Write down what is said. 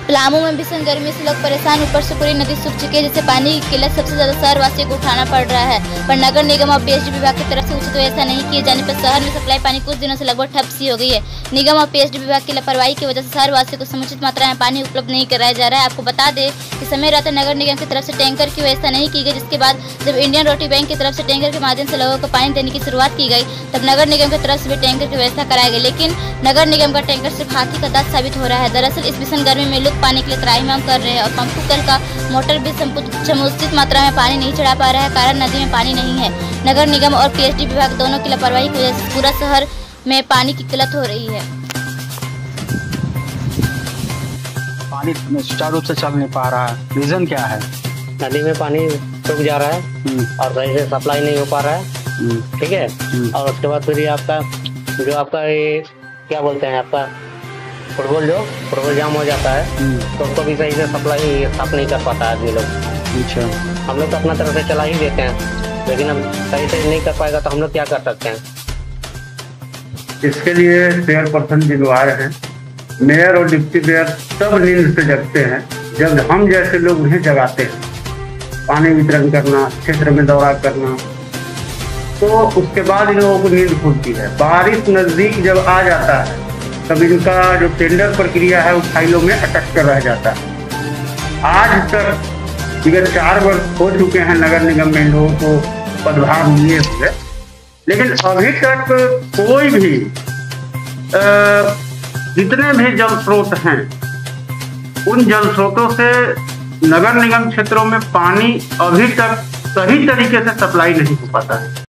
पलामू में भीषण गर्मी से लोग परेशान, ऊपर से पूरी नदी सूख चुकी है, जिससे पानी की किल्लत सबसे ज्यादा शहर वासियों को उठाना पड़ रहा है। पर नगर निगम और पीएचडी विभाग की तरफ से उचित व्यवस्था नहीं किए जाने पर शहर में सप्लाई पानी कुछ दिनों से लगभग ठप सी हो गई है। निगम और पीएचडी विभाग की लापरवाही की वजह से शहर वासियों को समुचित मात्रा में पानी उपलब्ध नहीं कराया जा रहा है। आपको बता दें कि समय रहते नगर निगम की तरफ से टैंकर की व्यवस्था नहीं की गई, जिसके बाद जब इंडियन रोटी बैंक की तरफ से टैंकर के माध्यम से लोगों को पानी देने की शुरुआत की गई, तब नगर निगम की तरफ से भी टैंकर की व्यवस्था कराई गई, लेकिन नगर निगम का टैंकर सिर्फ हाथी का दांत साबित हो रहा है। दरअसल इस भीषण गर्मी में लोग पानी के लिए त्राहिमाम कर रहे हैं और पंपू कल का मोटर भी समुचित मात्रा में पानी नहीं चढ़ा पा रहा है, कारण नदी में पानी नहीं है। नगर निगम और पीएचडी विभाग दोनों की लापरवाही की वजह से पूरा शहर में पानी की किल्लत हो रही है। पानी सुचारू रूप से चल नहीं पा रहा है, रीजन क्या है? नदी में पानी सूख जा रहा है और सही से सप्लाई नहीं हो पा रहा है, ठीक है। और उसके बाद फिर ये आपका ये क्या बोलते हैं, आपका फुटबॉल जाम हो जाता है, तो उसको भी सही से सप्लाई साफ नहीं कर पाता आदमी लोग। अच्छा, हम लोग तो अपना तरफ से चला ही देते हैं, लेकिन अब सही से नहीं कर पाएगा तो हम लोग क्या कर सकते हैं। इसके लिए चेयरपर्सन जिम्मेवार हैं। मेयर और डिप्टी मेयर सब नींद से जगते हैं। जब हम जैसे लोग उन्हें जगाते हैं, पानी वितरण करना, क्षेत्र में दौरा करना, तो उसके बाद इन लोगों को नींद खुलती है। बारिश नजदीक जब आ जाता है तब इनका जो टेंडर प्रक्रिया है उस फाइलों में अटक कर रह जाता है। आज तक विगत 4 वर्ष हो चुके हैं नगर निगम में इन लोगों को पदभार लिए हुए, लेकिन अभी तक कोई भी जितने भी जल स्रोत हैं उन जल स्रोतों से नगर निगम क्षेत्रों में पानी अभी तक सही तरीके से सप्लाई नहीं हो पाता है।